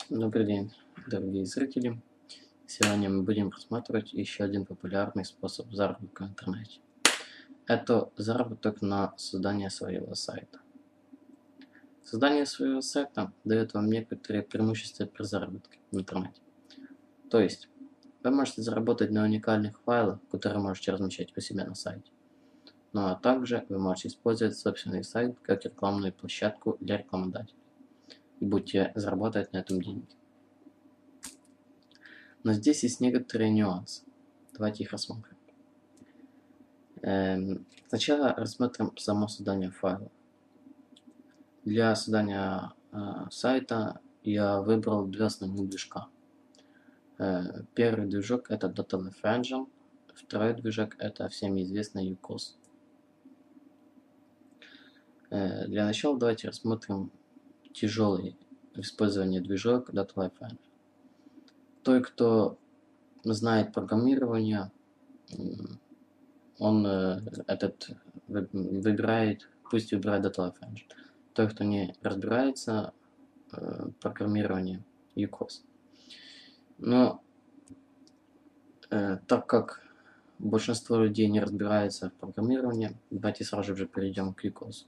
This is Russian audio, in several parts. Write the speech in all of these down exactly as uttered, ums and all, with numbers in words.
Добрый день, дорогие зрители. Сегодня мы будем рассматривать еще один популярный способ заработка в интернете. Это заработок на создание своего сайта. Создание своего сайта дает вам некоторые преимущества при заработке в интернете. То есть, вы можете заработать на уникальных файлах, которые можете размещать у себя на сайте. Ну а также вы можете использовать собственный сайт как рекламную площадку для рекламодателей. И будете зарабатывать на этом деньги. Но здесь есть некоторые нюансы. Давайте их рассмотрим. Эм, сначала рассмотрим само создание файла. Для создания э, сайта я выбрал два основных движка. Э, первый движок это DataLife Engine, второй движок это всем известный ю кос. Э, для начала давайте рассмотрим тяжелый в использовании движок DataLife Engine. Той, кто знает программирование, он э, этот выбирает, пусть выбирает DataLife Engine. Той, кто не разбирается э, в программировании, ю кос. Но э, так как большинство людей не разбирается в программировании, давайте сразу же перейдем к ю кос.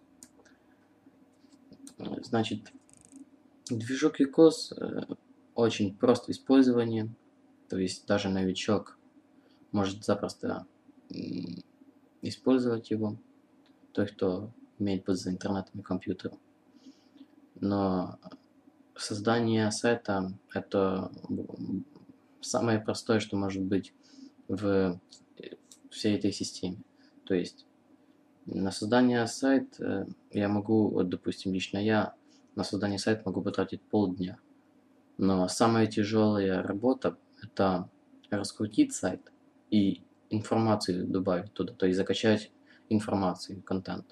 Значит, движок ю кос э, очень прост в использовании, то есть даже новичок может запросто э, использовать его, той, кто имеет пользу интернетом и компьютером. Но создание сайта это самое простое, что может быть в всей этой системе. То есть на создание сайта я могу, вот, допустим, лично я на создание сайта могу потратить полдня. Но самая тяжелая работа это раскрутить сайт и информацию добавить туда, то есть закачать информацию, контент.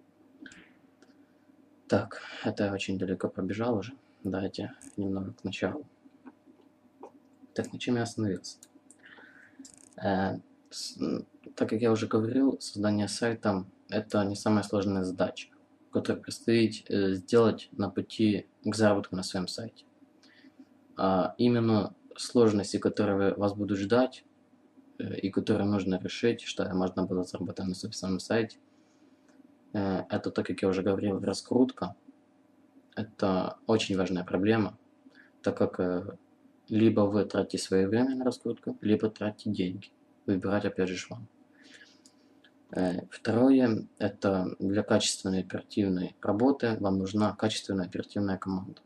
Так, это очень далеко пробежал уже. Давайте немного к началу. Так, на чем я остановился? Э, с, так как я уже говорил, создание сайта это не самая сложная задача, которую предстоит э, сделать на пути к заработку на своем сайте. А именно сложности, которые вас будут ждать э, и которые нужно решить, что можно было заработать на собственном сайте, э, это, так как я уже говорил, раскрутка. Это очень важная проблема, так как э, либо вы тратите свое время на раскрутку, либо тратите деньги. Выбирать опять же вам. Э, второе, это для качественной оперативной работы вам нужна качественная оперативная команда.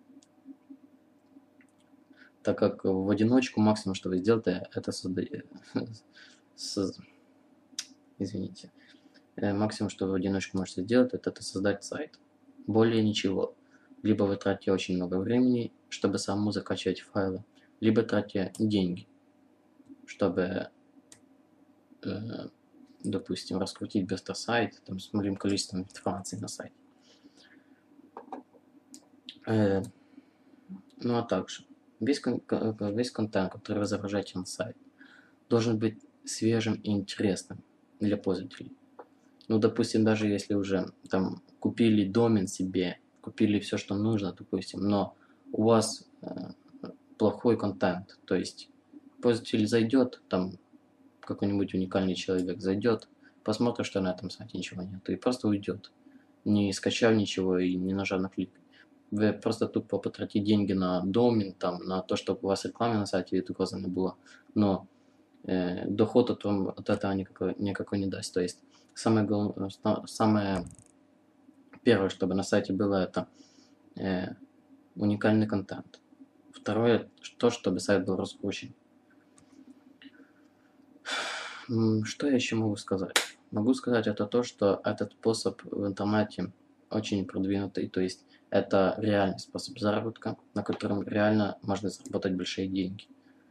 Так как в одиночку максимум, что вы сделаете, это создать... Извините. Максимум, что вы в одиночку можете сделать, это, это создать сайт. Более ничего. Либо вы тратите очень много времени, чтобы самому закачивать файлы, либо тратите деньги, чтобы, э, допустим, раскрутить быстро сайт там, с малым количеством информации на сайте. Э, ну а также весь, кон весь контент, который вы загружаете на сайт, должен быть свежим и интересным для пользователей. Ну, допустим, даже если уже там купили домен себе, купили все, что нужно, допустим, но у вас э, плохой контент, то есть пользователь зайдет, там какой-нибудь уникальный человек зайдет, посмотрит, что на этом сайте ничего нет, и просто уйдет, не скачав ничего и не нажав на клик. Вы просто тупо потратите деньги на домен, там, на то, чтобы у вас реклама на сайте указана была, но э, доход от, от этого никакой, никакой не даст. То есть самое, самое первое, чтобы на сайте было, это э, уникальный контент. Второе, то, чтобы сайт был раскручен. Что я еще могу сказать? Могу сказать это то, что этот способ в интернете очень продвинутый, то есть это реальный способ заработка, на котором реально можно заработать большие деньги.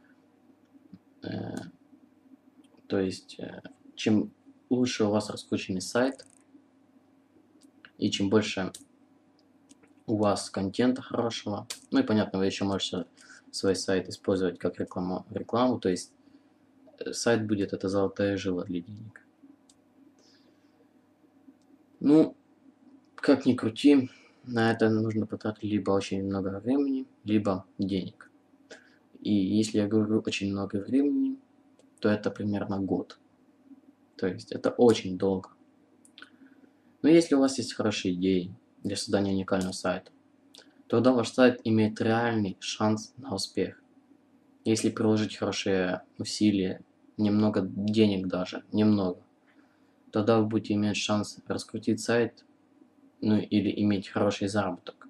Э, то есть э, чем лучше у вас раскрученный сайт, и чем больше у вас контента хорошего, ну и понятно, вы еще можете свой сайт использовать как рекламу, рекламу, то есть сайт будет это золотая жила для денег. Ну, как ни крути, на это нужно потратить либо очень много времени, либо денег. И если я говорю очень много времени, то это примерно год. То есть это очень долго. Но если у вас есть хорошие идеи для создания уникального сайта, тогда ваш сайт имеет реальный шанс на успех. Если приложить хорошие усилия, немного денег даже, немного, тогда вы будете иметь шанс раскрутить сайт, ну или иметь хороший заработок.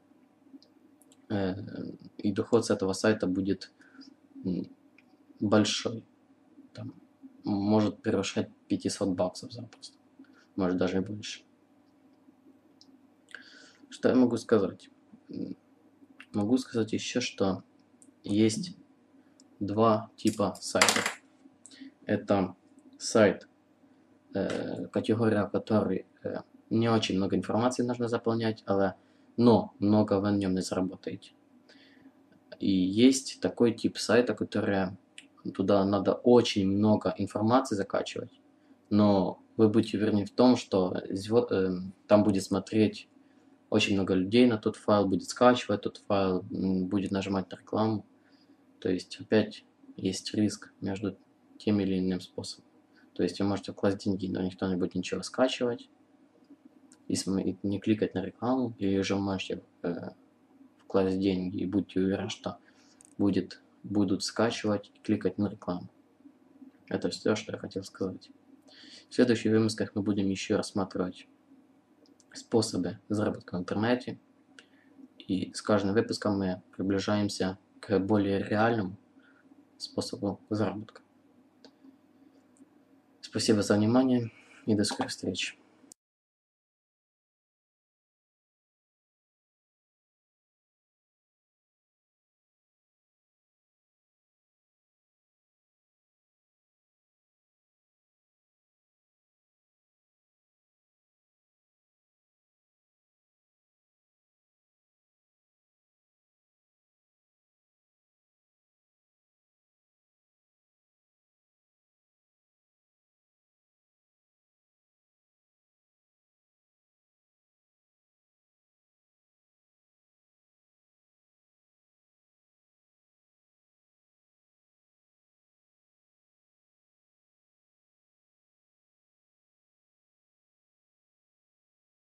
И доход с этого сайта будет большой. Там, может превышать пятьсот баксов запросто. Может даже и больше. Что я могу сказать? Могу сказать еще, что есть два типа сайтов. Это сайт, э, категория, который э, не очень много информации нужно заполнять, але, но много вы на нем не заработаете. И есть такой тип сайта, который туда надо очень много информации закачивать, но вы будете уверены в том, что э, там будет смотреть очень много людей на тот файл, будет скачивать тот файл, будет нажимать на рекламу. То есть опять есть риск между тем или иным способом. То есть вы можете вкласть деньги, но никто не будет ничего скачивать, и не кликать на рекламу, или же можете э, вкласть деньги и будьте уверены, что будет, будут скачивать и кликать на рекламу. Это все, что я хотел сказать. В следующих выпусках мы будем еще рассматривать способы заработка в интернете. И с каждым выпуском мы приближаемся к более реальному способу заработка. Спасибо за внимание и до скорых встреч.